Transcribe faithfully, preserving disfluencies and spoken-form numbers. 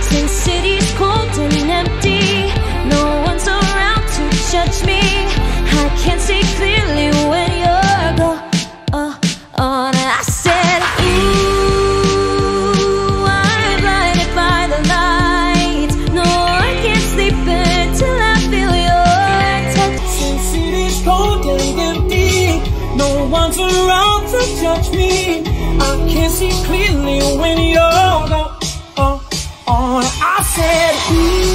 Since city's cold and empty, no one's around to judge me. I can't see clearly when you're gone. I said, ooh, I'm blinded by the lights. No, I can't sleep until I feel your touch. Since city's cold and empty, no one's around to judge me. I can't see clearly when you're gone. I said, ooh.